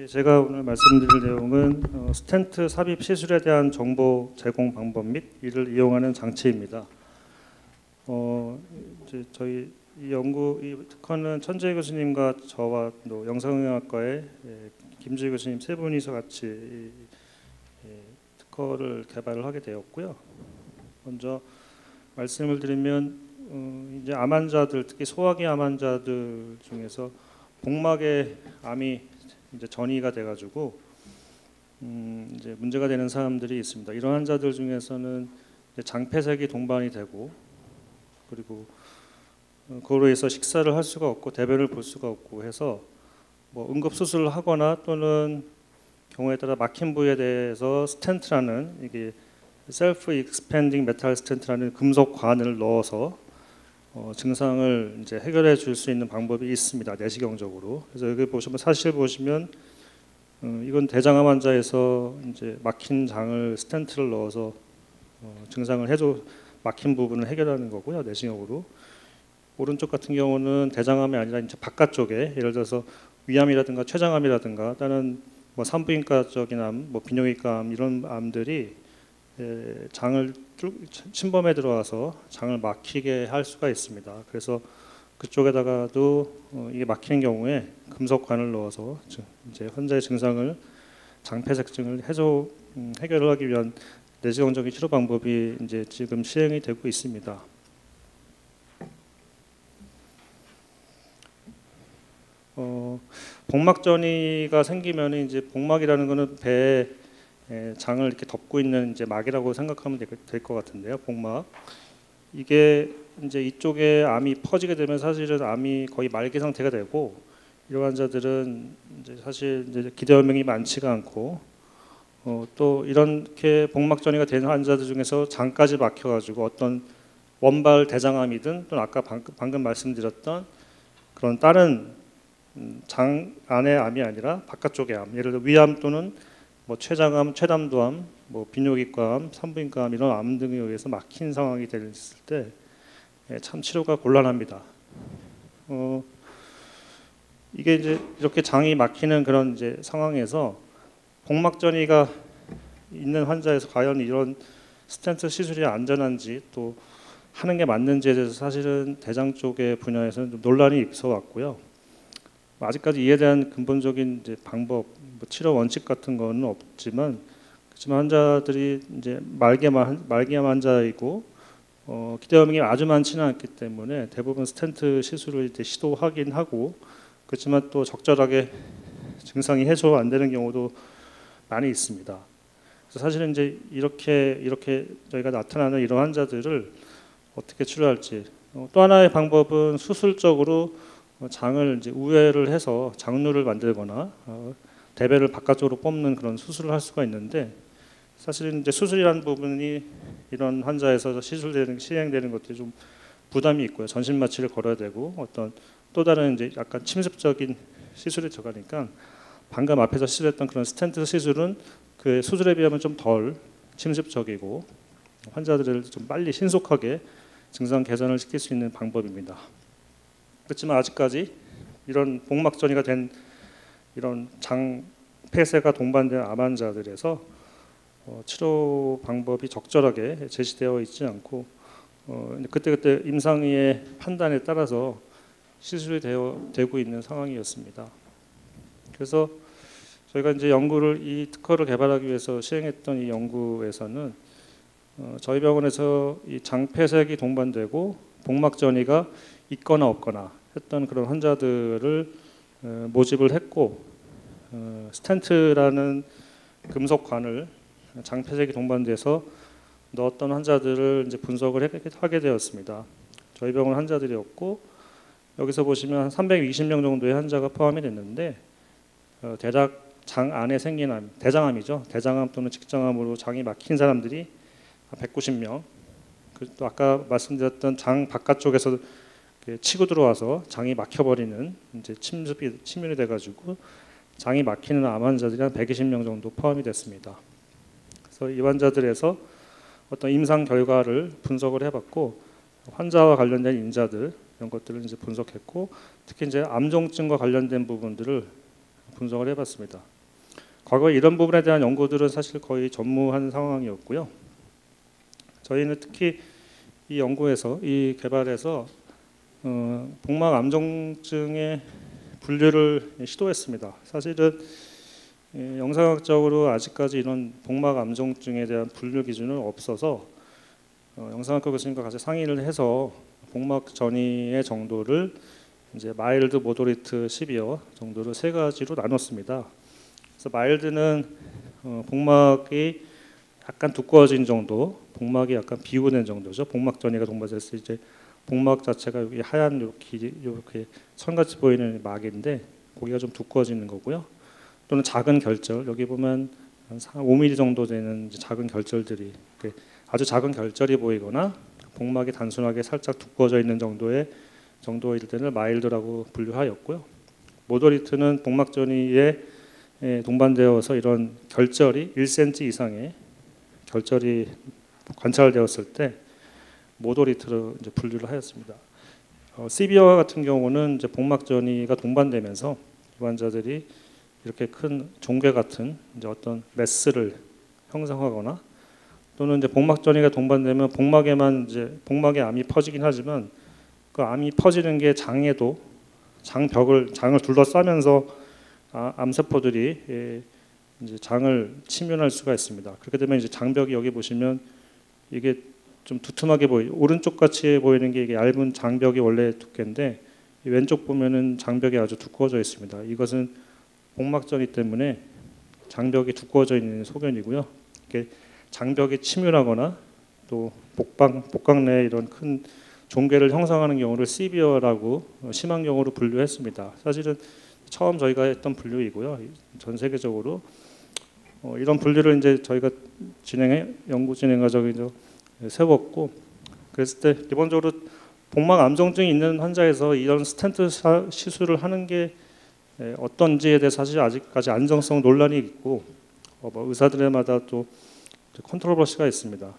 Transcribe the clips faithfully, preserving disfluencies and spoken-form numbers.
제가 오늘 말씀드릴 내용은 어, 스텐트 삽입 시술에 대한 정보 제공 방법 및 이를 이용하는 장치입니다. 어, 이제 저희 이 연구 이 특허는 천재 교수님과 저와 또 영상의학과의 예, 김주희 교수님 세 분이서 같이 이, 예, 특허를 개발을 하게 되었고요. 먼저 말씀을 드리면 어, 이제 암 환자들, 특히 소화기 암 환자들 중에서 복막에 암이 이제 전이가 돼가지고 음, 이제 문제가 되는 사람들이 있습니다. 이런 환자들 중에서는 이제 장폐색이 동반이 되고 그리고 어, 그로 해서 식사를 할 수가 없고 대변을 볼 수가 없고 해서 뭐 응급 수술을 하거나 또는 경우에 따라 막힌 부위에 대해서 스텐트라는 이게 셀프 익스펜딩 메탈 스텐트라는 금속 관을 넣어서 어, 증상을 이제 해결해 줄 수 있는 방법이 있습니다. 내시경적으로. 그래서 여기 보시면 사실 보시면 어, 이건 대장암 환자에서 이제 막힌 장을 스텐트를 넣어서 어, 증상을 해줘 막힌 부분을 해결하는 거고요. 내시경으로. 오른쪽 같은 경우는 대장암이 아니라 이제 바깥쪽에 예를 들어서 위암이라든가 췌장암이라든가 다른 뭐 산부인과적인 암, 뭐 비뇨기과 암 이런 암들이 예, 장을 침범해 들어와서 장을 막히게 할 수가 있습니다. 그래서 그쪽에다가도 어, 이게 막히는 경우에 금속관을 넣어서 이제 환자의 증상을 장폐색증을 해소 음, 해결을 하기 위한 내시경적인 치료 방법이 이제 지금 시행이 되고 있습니다. 어, 복막전이가 생기면 이제 복막이라는 거는 배에 예, 장을 이렇게 덮고 있는 이제 막이라고 생각하면 될 것 같은데요. 복막. 이게 이제 이쪽에 암이 퍼지게 되면 사실은 암이 거의 말기 상태가 되고 이런 환자들은 이제 사실 이제 기대혈명이 많지가 않고 어, 또 이렇게 복막전이가 된 환자들 중에서 장까지 막혀가지고 어떤 원발 대장암이든 또는 아까 방금, 방금 말씀드렸던 그런 다른 장 안의 암이 아니라 바깥쪽의 암, 예를 들어 위암 또는 뭐 췌장암, 췌담도암, 뭐 비뇨기과암, 산부인과암 이런 암 등에 의해서 막힌 상황이 됐을 때 참 치료가 곤란합니다. 어, 이게 이제 이렇게 장이 막히는 그런 이제 상황에서 복막전이가 있는 환자에서 과연 이런 스텐트 시술이 안전한지 또 하는 게 맞는지에 대해서 사실은 대장 쪽의 분야에서는 좀 논란이 있어 왔고요. 아직까지 이에 대한 근본적인 이제 방법, 뭐 치료 원칙 같은 거는 없지만, 그렇지만 환자들이 이제 말기암 말기암 환자이고 어, 기대혈명이 아주 많지는 않기 때문에 대부분 스텐트 시술을 이제 시도하긴 하고, 그렇지만 또 적절하게 증상이 해소 안 되는 경우도 많이 있습니다. 그래서 사실은 이제 이렇게 이렇게 저희가 나타나는 이런 환자들을 어떻게 치료할지, 어, 또 하나의 방법은 수술적으로 장을 이제 우회를 해서 장루를 만들거나 어, 대변을 바깥쪽으로 뽑는 그런 수술을 할 수가 있는데, 사실은 이제 수술이라는 부분이 이런 환자에서 시술되는 시행되는 것들이 좀 부담이 있고요. 전신 마취를 걸어야 되고 어떤 또 다른 이제 약간 침습적인 시술이 들어가니까 방금 앞에서 시술했던 그런 스텐트 시술은 그 수술에 비하면 좀 덜 침습적이고 환자들을 좀 빨리 신속하게 증상 개선을 시킬 수 있는 방법입니다. 그렇지만 아직까지 이런 복막전이가 된 이런 장 폐쇄가 동반된 암 환자들에서 어, 치료 방법이 적절하게 제시되어 있지 않고 어, 그때그때 임상의의 판단에 따라서 시술이 되어, 되고 있는 상황이었습니다. 그래서 저희가 이제 연구를 이 특허를 개발하기 위해서 시행했던 이 연구에서는 어, 저희 병원에서 이 장폐색이 동반되고 복막전이가 있거나 없거나 했던 그런 환자들을 어, 모집을 했고 어, 스텐트라는 금속관을 장폐색이 동반돼서 넣었던 환자들을 이제 분석을 하게 되었습니다. 저희 병원 환자들이었고 여기서 보시면 한 삼백이십 명 정도의 환자가 포함이 됐는데 어, 대략 장 안에 생긴 암, 대장암이죠. 대장암 또는 직장암으로 장이 막힌 사람들이 백구십 명. 그 또 아까 말씀드렸던 장 바깥쪽에서 치고 들어와서 장이 막혀버리는 이제 침습이 침윤이 돼가지고 장이 막히는 암 환자들이 한 백이십 명 정도 포함이 됐습니다. 그래서 이 환자들에서 어떤 임상 결과를 분석을 해봤고 환자와 관련된 인자들 이런 것들을 이제 분석했고 특히 이제 암종증과 관련된 부분들을 분석을 해봤습니다. 과거에 이런 부분에 대한 연구들은 사실 거의 전무한 상황이었고요. 저희는 특히 이 연구에서 이 개발에서 어, 복막 암정증의 분류를 시도했습니다. 사실은 예, 영상학적으로 아직까지 이런 복막 암정증에 대한 분류 기준은 없어서 어, 영상학과 교수님과 같이 상의를 해서 복막 전이의 정도를 이제 마일드, 모더리트, 시비어 정도로 세 가지로 나눴습니다. 그래서 마일드는 어, 복막이 약간 두꺼워진 정도, 복막이 약간 비우는 정도죠. 복막 전이가 동반됐을 때 이제 복막 자체가 여기 하얀 이렇게 이렇게 선같이 보이는 막인데 고기가 좀 두꺼워지는 거고요. 또는 작은 결절, 여기 보면 한 오 밀리미터 정도 되는 작은 결절들이 아주 작은 결절이 보이거나 복막이 단순하게 살짝 두꺼워져 있는 정도의 정도일 때는 마일드라고 분류하였고요. 모더리트는 복막 전이에 동반되어서 이런 결절이 일 센티미터 이상의 결절이 관찰되었을 때 모더리트로 이제 분류를 하였습니다. 어, 시비어 같은 경우는 이제 복막 전이가 동반되면서 이 환자들이 이렇게 큰 종괴 같은 이제 어떤 메스를 형성하거나 또는 이제 복막 전이가 동반되면 복막에만 이제 복막에 암이 퍼지긴 하지만 그 암이 퍼지는 게 장에도 장벽을 장을 둘러싸면서 아, 암세포들이 예, 이제 장을 침윤할 수가 있습니다. 그렇게 되면 이제 장벽이 여기 보시면 이게 좀 두툼하게 보이 오른쪽 같이 보이는 게 이게 얇은 장벽이 원래 두께인데 왼쪽 보면은 장벽이 아주 두꺼워져 있습니다. 이것은 복막전이 때문에 장벽이 두꺼워져 있는 소견이고요. 이게 장벽이 침윤하거나 또 복방 복강 내에 이런 큰 종괴를 형성하는 경우를 시비어라고 심한 경우로 분류했습니다. 사실은 처음 저희가 했던 분류이고요. 전 세계적으로 어, 이런 분류를 이제 저희가 진행해 연구 진행 과정에 세웠고 그랬을 때 기본적으로 복막 암정증이 있는 환자에서 이런 스텐트 시술을 하는 게 어떤지에 대해서 사실 아직까지 안정성 논란이 있고 어, 뭐 의사들마다 또 컨트롤버시가 있습니다.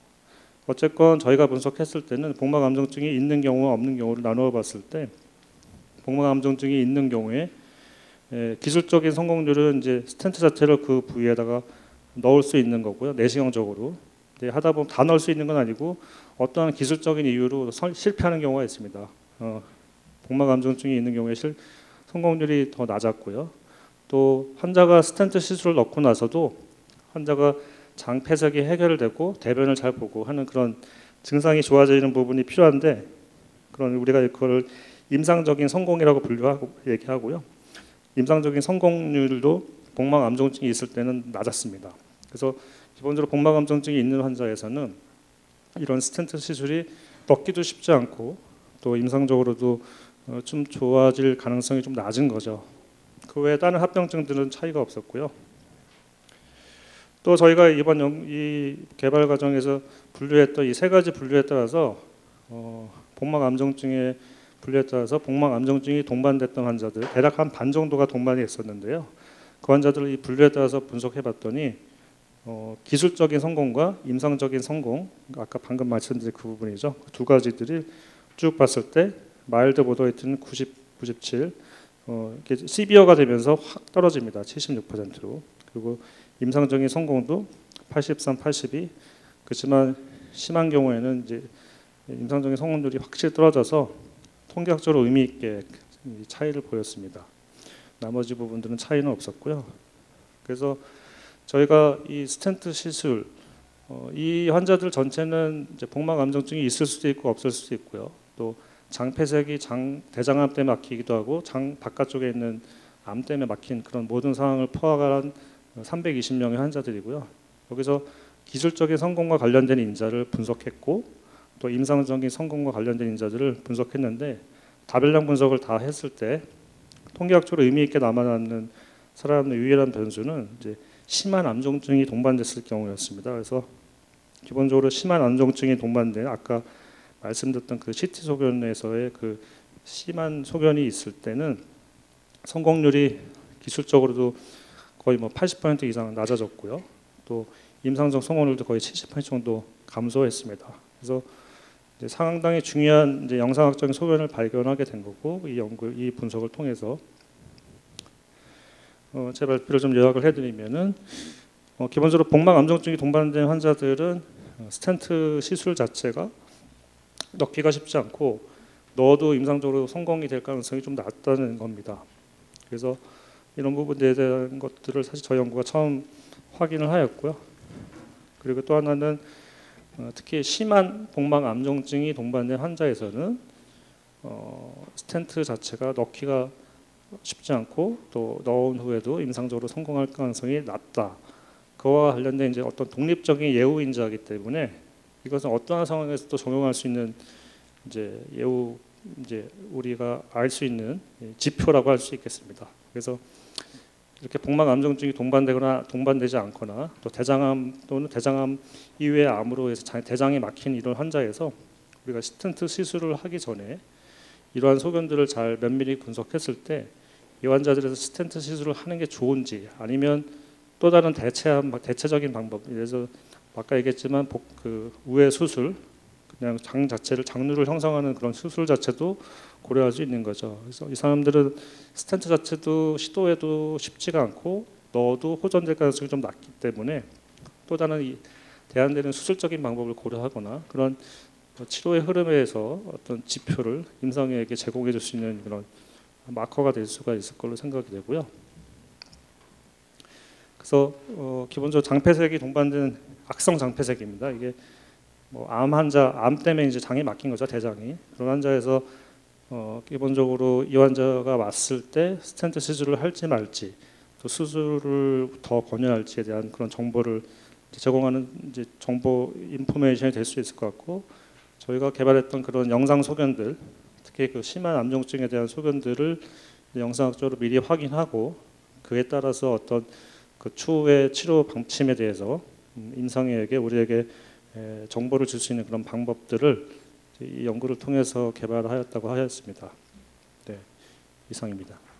어쨌건 저희가 분석했을 때는 복막 암정증이 있는 경우와 없는 경우를 나누어 봤을 때 복막 암정증이 있는 경우에 예, 기술적인 성공률은 이제 스텐트 자체를 그 부위에다가 넣을 수 있는 거고요. 내시경적으로. 네, 하다 보면 다 넣을 수 있는 건 아니고 어떠한 기술적인 이유로 설, 실패하는 경우가 있습니다. 어, 복막 암정증이 있는 경우에 실, 성공률이 더 낮았고요. 또 환자가 스텐트 시술을 넣고 나서도 환자가 장 폐색이 해결되고 대변을 잘 보고 하는 그런 증상이 좋아지는 부분이 필요한데 그런 우리가 그걸 임상적인 성공이라고 분류하고 얘기하고요. 임상적인 성공률도 복막 암정증이 있을 때는 낮았습니다. 그래서 기본적으로 복막 암정증이 있는 환자에서는 이런 스텐트 시술이 넣기도 쉽지 않고 또 임상적으로도 좀 좋아질 가능성이 좀 낮은 거죠. 그 외에 다른 합병증들은 차이가 없었고요. 또 저희가 이번 연, 이 개발 과정에서 분류했던 이 세 가지 분류에 따라서 어, 복막 암정증의 분류에 따라서 복막 암정증이 동반됐던 환자들 대략 한 반 정도가 동반이 있었는데요. 그 환자들을 이 분류에 따라서 분석해봤더니 어, 기술적인 성공과 임상적인 성공, 아까 방금 말씀드린 그 부분이죠. 두 가지들이 쭉 봤을 때 마일드 모더리트는 구십, 구십칠, 어, 이렇게 시비어가 되면서 확 떨어집니다. 칠십육 퍼센트로. 그리고 임상적인 성공도 팔십삼, 팔십이. 그렇지만 심한 경우에는 이제 임상적인 성공률이 확실히 떨어져서 통계학적으로 의미 있게 차이를 보였습니다. 나머지 부분들은 차이는 없었고요. 그래서 저희가 이 스텐트 시술, 어, 이 환자들 전체는 이제 복막 암정증이 있을 수도 있고 없을 수도 있고요. 또 장폐색이 장 대장암 때문에 막히기도 하고 장 바깥쪽에 있는 암 때문에 막힌 그런 모든 상황을 포함한 삼백이십 명의 환자들이고요. 여기서 기술적인 성공과 관련된 인자를 분석했고 또 임상적인 성공과 관련된 인자들을 분석했는데 다별량 분석을 다 했을 때 통계학적으로 의미 있게 남아남는 살아남는 유일한 변수는 이제 심한 암정증이 동반됐을 경우였습니다. 그래서 기본적으로 심한 암정증이 동반된 아까 말씀드렸던 그 씨티 소견에서의 그 심한 소견이 있을 때는 성공률이 기술적으로도 거의 뭐 팔십 퍼센트 이상 낮아졌고요. 또 임상적 성공률도 거의 칠십 퍼센트 정도 감소했습니다. 그래서 이제 상당히 중요한 이제 영상학적인 소견을 발견하게 된 거고 이 연구, 이 분석을 통해서 어, 제 발표를 좀 요약을 해드리면은 어, 기본적으로 복막 암정증이 동반된 환자들은 어, 스텐트 시술 자체가 넣기가 쉽지 않고 넣어도 임상적으로 성공이 될 가능성이 좀 낮다는 겁니다. 그래서 이런 부분에 대한 것들을 사실 저희 연구가 처음 확인을 하였고요. 그리고 또 하나는 어, 특히 심한 복막 암정증이 동반된 환자에서는 어, 스텐트 자체가 넣기가 쉽지 않고 또 넣은 후에도 임상적으로 성공할 가능성이 낮다. 그와 관련된 이제 어떤 독립적인 예후 인자이기 때문에 이것은 어떠한 상황에서도 적용할 수 있는 이제 예후 이제 우리가 알 수 있는 지표라고 할 수 있겠습니다. 그래서 이렇게 복막 암정증이 동반되거나 동반되지 않거나 또 대장암 또는 대장암 이외의 암으로 해서 대장이 막힌 이런 환자에서 우리가 스텐트 시술을 하기 전에 이러한 소견들을 잘 면밀히 분석했을 때 이 환자들에서 스텐트 시술을 하는 게 좋은지 아니면 또 다른 대체한 대체적인 방법, 그래서 아까 얘기했지만 복, 그 우회 수술, 그냥 장 자체를 장루를 형성하는 그런 수술 자체도 고려할 수 있는 거죠. 그래서 이 사람들은 스텐트 자체도 시도해도 쉽지가 않고 넣어도 호전될 가능성이 좀 낮기 때문에 또 다른 이 대안되는 수술적인 방법을 고려하거나 그런 치료의 흐름에서 어떤 지표를 임상에게 제공해 줄 수 있는 그런 마커가 될 수가 있을 걸로 생각이 되고요. 그래서 어, 기본적으로 장폐색이 동반된 악성 장폐색입니다. 이게 뭐 암 환자, 암 때문에 이제 장이 막힌 거죠, 대장이. 그런 환자에서 어, 기본적으로 이 환자가 왔을 때 스텐트 시술을 할지 말지, 또 수술을 더 권유할지에 대한 그런 정보를 제공하는 이제 정보 인포메이션이 될 수 있을 것 같고, 저희가 개발했던 그런 영상 소견들, 특히 그 심한 암정증에 대한 소견들을 영상학적으로 미리 확인하고 그에 따라서 어떤 그 추후의 치료 방침에 대해서 임상에게 우리에게 정보를 줄 수 있는 그런 방법들을 이 연구를 통해서 개발하였다고 하였습니다. 네, 이상입니다.